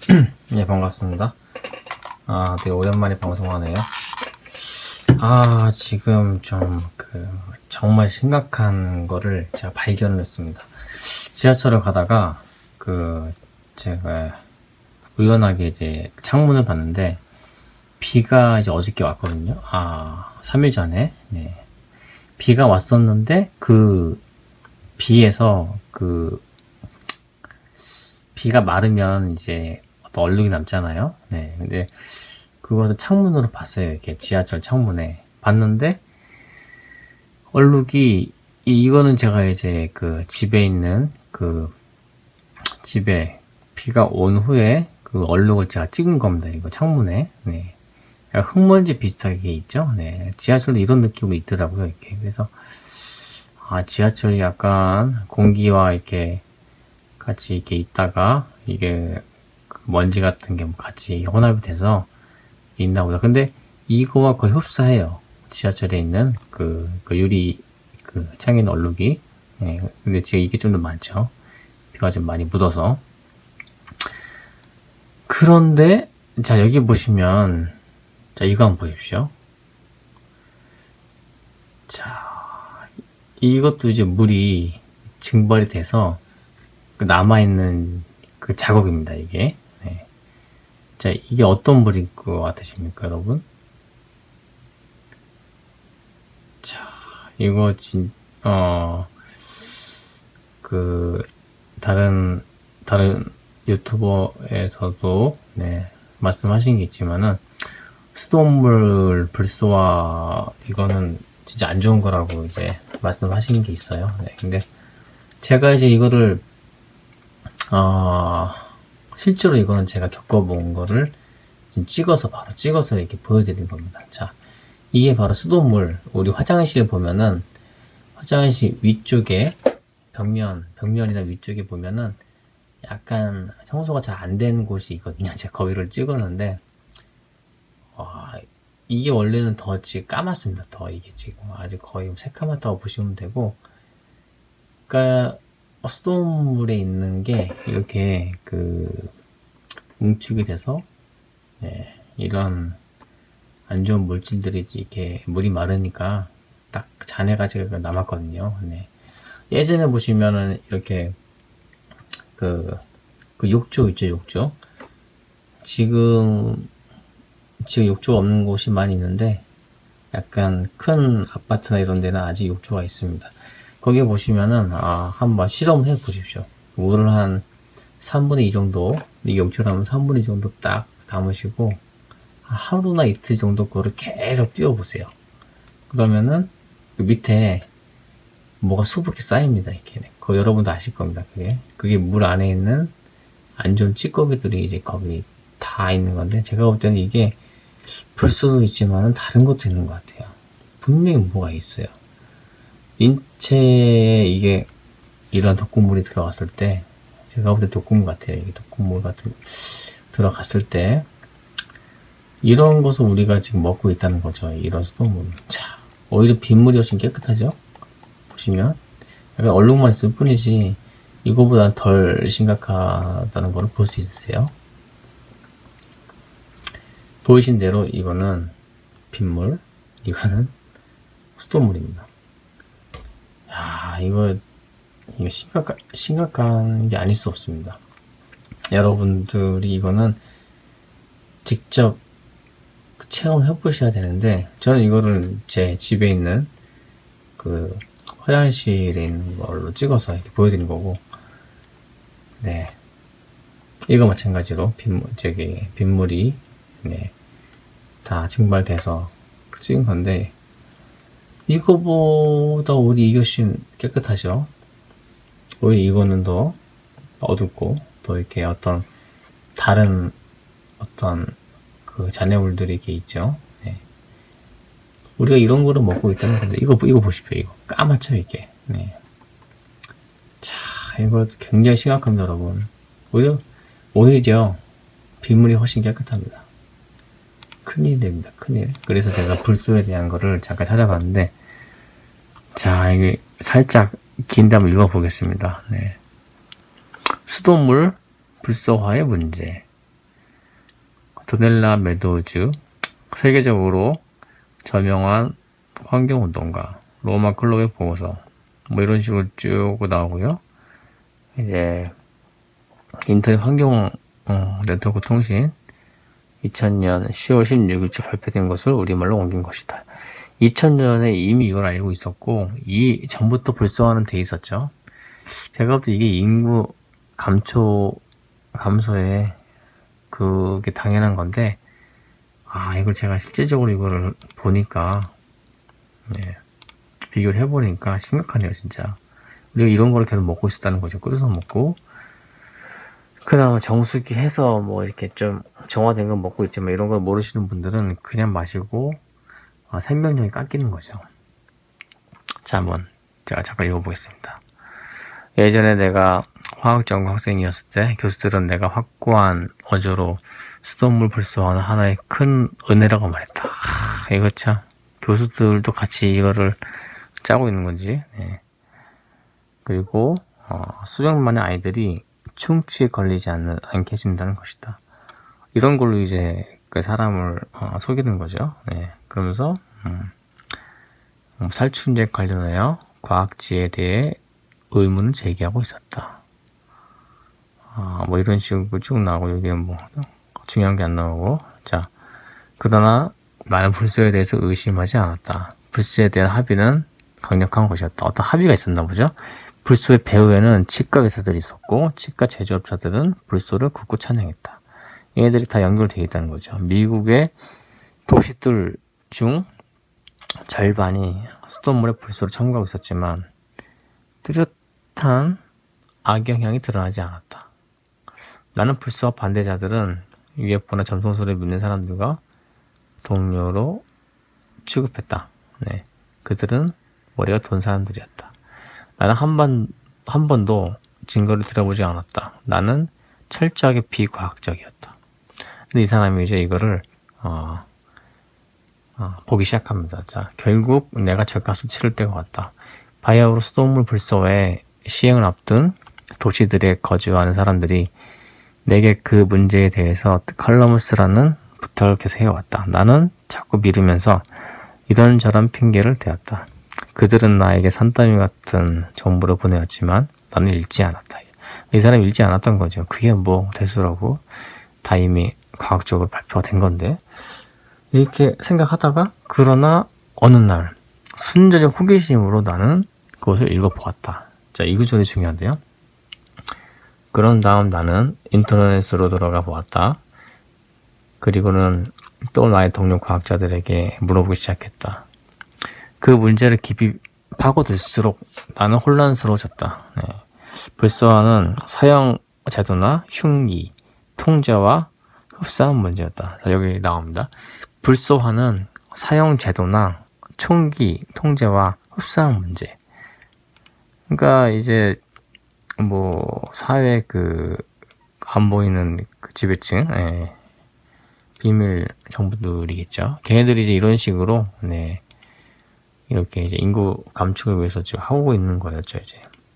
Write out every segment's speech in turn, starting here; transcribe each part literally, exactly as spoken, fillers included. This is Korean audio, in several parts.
예, 반갑습니다. 아, 되게 오랜만에 방송하네요. 아, 지금 좀, 그, 정말 심각한 거를 제가 발견을 했습니다. 지하철을 가다가, 그, 제가 우연하게 이제 창문을 봤는데, 비가 이제 어저께 왔거든요. 아, 삼 일 전에. 네. 비가 왔었는데, 그, 비에서, 그, 비가 마르면 이제 어떤 얼룩이 남잖아요. 네. 근데 그것을 창문으로 봤어요. 이렇게 지하철 창문에. 봤는데, 얼룩이, 이- 이거는 제가 이제 그 집에 있는 그 집에 비가 온 후에 그 얼룩을 제가 찍은 겁니다. 이거 창문에. 네. 약간 흙먼지 비슷하게 있죠. 네. 지하철도 이런 느낌으로 있더라고요. 이렇게. 그래서, 아, 지하철이 약간 공기와 이렇게 같이 이렇게 있다가 이게 그 먼지 같은 게 같이 혼합이 돼서 있나 보다. 근데 이거와 거의 흡사해요. 지하철에 있는 그, 그 유리 그 창에 있는 얼룩이. 예, 근데 지금 이게 좀 더 많죠. 비가 좀 많이 묻어서. 그런데 자, 여기 보시면, 자, 이거 한번 보십시오. 자, 이것도 이제 물이 증발이 돼서 그 남아있는 그 자국입니다, 이게. 네. 자, 이게 어떤 물일 것 같으십니까, 여러분? 자, 이거 진, 어, 그, 다른, 다른 유튜버에서도, 네, 말씀하신 게 있지만은, 수돗물 불소화, 이거는 진짜 안 좋은 거라고 이제 말씀하신 게 있어요. 네, 근데 제가 이제 이거를, 어, 실제로 이거는 제가 겪어본 거를 지금 찍어서, 바로 찍어서 이렇게 보여드린 겁니다. 자, 이게 바로 수돗물. 우리 화장실 보면은, 화장실 위쪽에, 벽면, 벽면이나 위쪽에 보면은, 약간 청소가 잘 안 된 곳이 있거든요. 제가 거기를 찍었는데, 와, 이게 원래는 더 지금 까맣습니다. 더 이게 지금 아주 거의 새카맣다고 보시면 되고, 그러니까 수돗물에 있는 게 이렇게 그 응축이 돼서, 예, 이런 안 좋은 물질들이 이렇게 물이 마르니까 딱 잔해가지고 남았거든요. 네. 예전에 보시면은 이렇게 그, 그 욕조 있죠, 욕조. 지금, 지금 욕조가 없는 곳이 많이 있는데, 약간 큰 아파트나 이런 데는 아직 욕조가 있습니다. 거기에 보시면은, 아, 한번 실험을 해 보십시오. 물을 한 삼분의 이 정도, 이게 욕조라면 삼분의 이 정도 딱 담으시고, 하루나 이틀 정도 그거를 계속 띄워보세요. 그러면은, 그 밑에 뭐가 수북히 쌓입니다, 이렇게. 그거 여러분도 아실 겁니다, 그게. 그게 물 안에 있는 안 좋은 찌꺼기들이 이제 거기 다 있는 건데, 제가 볼 때는 이게 불소도 있지만은 다른 것도 있는 것 같아요. 분명히 뭐가 있어요. 인체에 이게 이런 독극물이 들어갔을 때, 제가 볼 때 독극물 같아요. 이게 독극물 같은, 들어갔을 때, 이런 것을 우리가 지금 먹고 있다는 거죠. 이런 수돗물. 자, 오히려 빗물이 훨씬 깨끗하죠? 보시면. 약간 얼룩만 있을 뿐이지, 이거보다 덜 심각하다는 걸 볼 수 있으세요. 보이신 대로 이거는 빗물, 이거는 수돗물입니다. 야, 이거, 이거 심각한, 심각한 게 아닐 수 없습니다. 여러분들이 이거는 직접 체험해 보셔야 되는데, 저는 이거를 제 집에 있는 그 화장실에 있는 걸로 찍어서 이렇게 보여드린 거고, 네. 이거 마찬가지로 빗물, 저기, 빗물이, 네. 다 증발돼서 찍은 건데, 이거보다 오히려 이게 훨씬 깨끗하죠. 오히려 이거는 더 어둡고, 더 이렇게 어떤, 다른 어떤 그 잔해물들이 이렇게 있죠. 네. 우리가 이런 거를 먹고 있다는 건데, 이거, 이거 보십시오. 이거. 까맣죠, 이게. 네. 자, 이거 굉장히 심각합니다, 여러분. 오히려, 오히려 빗물이 훨씬 깨끗합니다. 큰일입니다, 큰일. 그래서 제가 불소에 대한 거를 잠깐 찾아봤는데, 자, 이게 살짝 긴데 한번 읽어보겠습니다. 네. 수돗물 불소화의 문제. 도넬라 메도우즈, 세계적으로 저명한 환경운동가, 로마 클럽의 보고서, 뭐 이런 식으로 쭉 나오고요. 이제 인터넷 환경 어, 네트워크 통신 이천 년 시월 십육일째 발표된 것을 우리말로 옮긴 것이다. 이천 년에 이미 이걸 알고 있었고 이 전부터 불소화는 돼 있었죠. 제가 볼 때 이게 인구 감초 감소에 그게 당연한 건데, 아 이걸 제가 실제적으로 이거를 보니까 네, 비교를 해보니까 심각하네요 진짜. 우리가 이런 거를 계속 먹고 있었다는 거죠. 끓여서 먹고 그나마 정수기 해서 뭐 이렇게 좀 정화된 거 먹고 있지만, 이런 걸 모르시는 분들은 그냥 마시고 아, 생명력이 깎이는 거죠. 자, 한번 제가 잠깐 읽어보겠습니다. 예전에 내가 화학전공 학생이었을 때 교수들은 내가 확고한 어조로 수돗물 불소화는 하나의 큰 은혜라고 말했다. 하, 이거 참 교수들도 같이 이거를 짜고 있는 건지. 네. 그리고 어, 수백만의 아이들이 충치에 걸리지 않는, 않게 해준다는 것이다. 이런 걸로 이제 그 사람을 어, 속이는 거죠. 네. 그러면서 음, 음, 살충제 관련하여 과학지에 대해 의문을 제기하고 있었다. 아, 뭐 이런 식으로 쭉 나오고, 여기는 뭐 중요한 게 안 나오고. 자, 그러나 나는 불소에 대해서 의심하지 않았다. 불소에 대한 합의는 강력한 것이었다. 어떤 합의가 있었나 보죠. 불소의 배후에는 치과 의사들이 있었고 치과 제조업자들은 불소를 굳고 찬양했다. 얘네들이 다 연결되어 있다는 거죠. 미국의 도시들 중 절반이 수돗물에 불소를 첨가하고 있었지만 뚜렷한 악영향이 드러나지 않았다. 나는 불소와 반대자들은 유에프오나 점성술을 믿는 사람들과 동료로 취급했다. 네. 그들은 머리가 돈 사람들이었다. 나는 한 번, 한 번도 증거를 들어보지 않았다. 나는 철저하게 비과학적이었다. 근데 이 사람이 이제 이거를, 어, 어, 보기 시작합니다. 자, 결국 내가 죗값을 치를 때가 왔다. 바이오로 수돗물 불소의 시행을 앞둔 도시들에 거주하는 사람들이 내게 그 문제에 대해서 칼럼을 쓰라는 부탁을 계속 해왔다. 나는 자꾸 미루면서 이런저런 핑계를 대었다. 그들은 나에게 산더미 같은 정보를 보내왔지만 나는 읽지 않았다. 이 사람이 읽지 않았던 거죠. 그게 뭐 대수라고, 다 이미 과학적으로 발표가 된 건데. 이렇게 생각하다가, 그러나 어느 날 순전히 호기심으로 나는 그것을 읽어보았다. 자, 이 구절이 중요한데요. 그런 다음 나는 인터넷으로 들어가 보았다. 그리고는 또 나의 동료 과학자들에게 물어보기 시작했다. 그 문제를 깊이 파고들수록 나는 혼란스러워졌다. 네. 불소화는 사형 제도나 흉기, 통제와 흡사한 문제였다. 자, 여기 나옵니다. 불소화는 사형 제도나 총기, 통제와 흡사한 문제. 그러니까 이제 뭐 사회 그 안 보이는 그 지배층, 예. 비밀 정부들이겠죠. 걔네들이 이제 이런 식으로, 네, 이렇게 이제 인구 감축을 위해서 지금 하고 있는 거였죠. 이제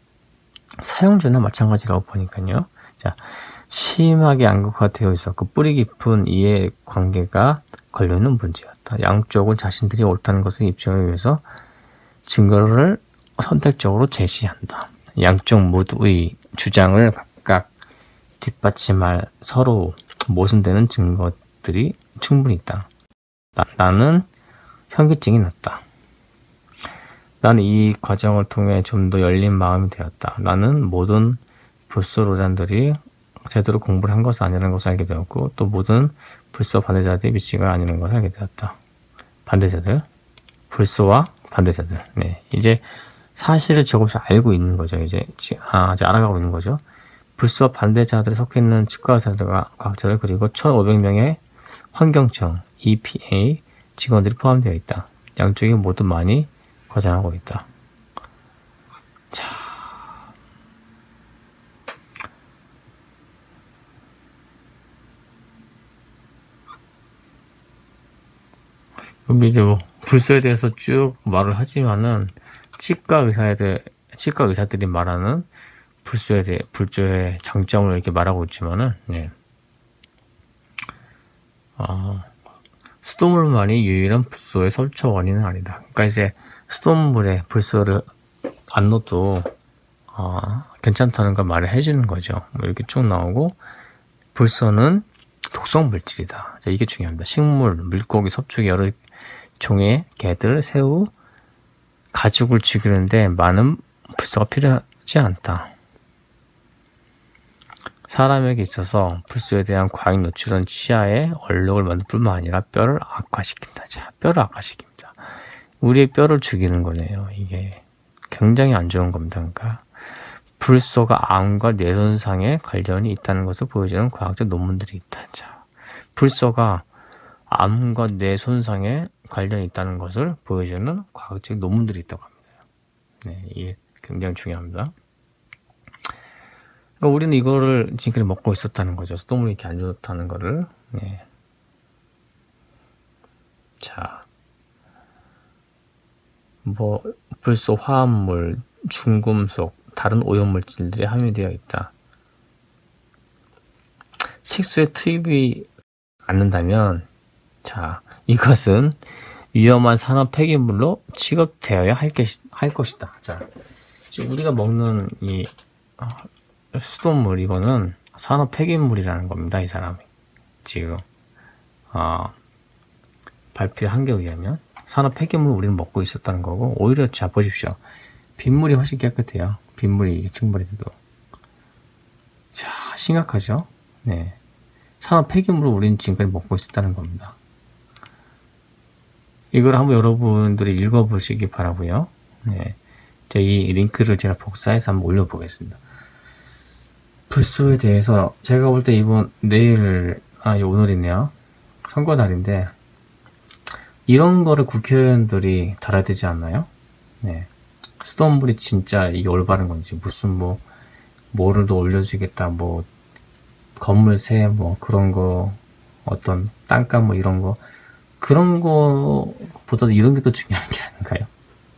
사형제나 마찬가지라고 보니까요. 자, 심하게 안국화되어 있었고 뿌리 깊은 이해 관계가 걸려있는 문제였다. 양쪽은 자신들이 옳다는 것을 입증하기 위해서 증거를 선택적으로 제시한다. 양쪽 모두의 주장을 각각 뒷받침할 서로 모순되는 증거들이 충분히 있다. 나, 나는 현기증이 났다. 나는 이 과정을 통해 좀 더 열린 마음이 되었다. 나는 모든 불소로잔들이 제대로 공부를 한 것은 아니라는 것을 알게 되었고, 또 모든 불소 반대자들이 미치가 아니라는 것을 알게 되었다. 반대자들, 불소와 반대자들. 네, 이제 사실을 조금씩 알고 있는 거죠. 이제, 아, 이제 알아가고 있는 거죠. 불소와 반대자들에 속해 있는 치과의사들과 과학자들, 그리고 천오백 명의 환경청 이피에이 직원들이 포함되어 있다. 양쪽이 모두 많이 과장하고 있다. 자, 여기 이제 뭐 불소에 대해서 쭉 말을 하지만은 치과 의사에 대해 치과 의사들이 말하는 불소에 대해 불소의 장점을 이렇게 말하고 있지만은, 네. 어, 수돗물만이 유일한 불소의 설초 원인은 아니다. 그러니까 이제 수돗물에 불소를 안 넣어도 어, 괜찮다는 걸 말을 해주는 거죠. 뭐 이렇게 쭉 나오고, 불소는 독성 물질이다. 자, 이게 중요합니다. 식물, 물고기, 섭초기 여러 종의 개들, 새우, 가축을 죽이는데 많은 불소가 필요하지 않다. 사람에게 있어서 불소에 대한 과잉 노출은 치아에 얼룩을 만들 뿐만 아니라 뼈를 악화시킨다. 자, 뼈를 악화시킵니다. 우리의 뼈를 죽이는 거네요. 이게 굉장히 안 좋은 겁니다. 그러니까 불소가 암과 뇌 손상에 관련이 있다는 것을 보여주는 과학적 논문들이 있다. 자, 불소가 암과 뇌 손상에 관련이 있다는 것을 보여주는 과학적 논문들이 있다고 합니다. 네, 이게 굉장히 중요합니다. 그러니까 우리는 이거를 지금까지 먹고 있었다는 거죠. 수돗물이 이렇게 안 좋다는 거를. 네. 자, 뭐 불소, 화합물, 중금속, 다른 오염물질들이 함유되어 있다. 식수에 투입이 않는다면, 자, 이것은 위험한 산업 폐기물로 취급되어야 할, 것이, 할 것이다. 자, 지금 우리가 먹는 이 어, 수돗물, 이거는 산업 폐기물이라는 겁니다. 이 사람이 지금 어, 발표한 게 의하면 산업 폐기물을 우리는 먹고 있었다는 거고, 오히려 자 보십시오. 빗물이 훨씬 깨끗해요. 빗물이 이게 증발이 돼도. 자, 심각하죠? 네. 산업 폐기물을 우리는 지금까지 먹고 있었다는 겁니다. 이걸 한번 여러분들이 읽어보시기 바라고요. 네. 제 이 링크를 제가 복사해서 한번 올려보겠습니다. 불소에 대해서 제가 볼 때 이번 내일, 아, 오늘이네요. 선거 날인데, 이런 거를 국회의원들이 달아야 되지 않나요? 네. 수돗물이 진짜 이게 올바른 건지, 무슨 뭐, 뭐를 더 올려주겠다, 뭐, 건물세, 뭐, 그런 거, 어떤 땅값 뭐 이런 거, 그런 거보다도 이런 게 더 중요한 게 아닌가요?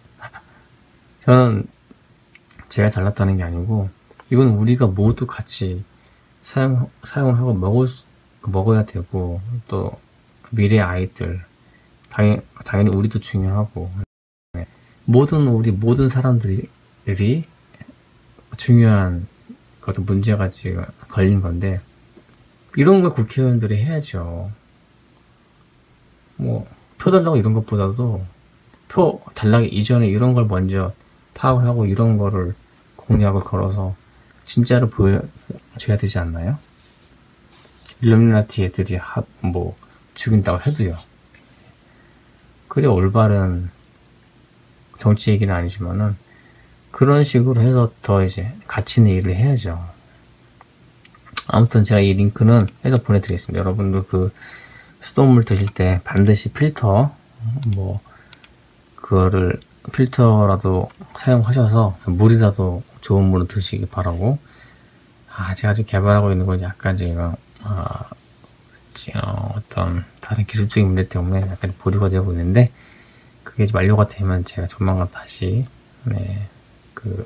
저는 제가 잘났다는 게 아니고, 이건 우리가 모두 같이 사용, 사용을 하고 먹을, 수- 먹어야 되고, 또 미래 아이들, 당연, 당연히 우리도 중요하고, 네. 모든, 우리 모든 사람들이 중요한 어떤 문제가 지금 걸린 건데, 이런 걸 국회의원들이 해야죠. 뭐, 표 달라고 이런 것보다도, 표 달라기 이전에 이런 걸 먼저 파악을 하고, 이런 거를 공약을 걸어서 진짜로 보여줘야 되지 않나요? 일루미나티 애들이 하, 뭐 죽인다고 해도요. 그래 올바른 정치 얘기는 아니지만은 그런 식으로 해서 더 이제 가치 있는 일을 해야죠. 아무튼 제가 이 링크는 해서 보내드리겠습니다. 여러분들 그 수돗물 드실 때 반드시 필터, 뭐 그거를 필터라도 사용하셔서 물이라도 좋은 물을 드시기 바라고. 아, 제가 지금 개발하고 있는 건 약간 지금 아, 어, 어떤 다른 기술적인 문제 때문에 약간 보류가 되고 있는데, 그게 이제 만료가 되면 제가 조만간 다시 네, 그,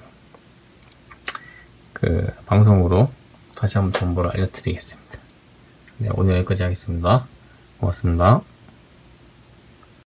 그 방송으로 다시 한번 정보를 알려드리겠습니다. 네, 오늘 여기까지 하겠습니다. 고맙습니다.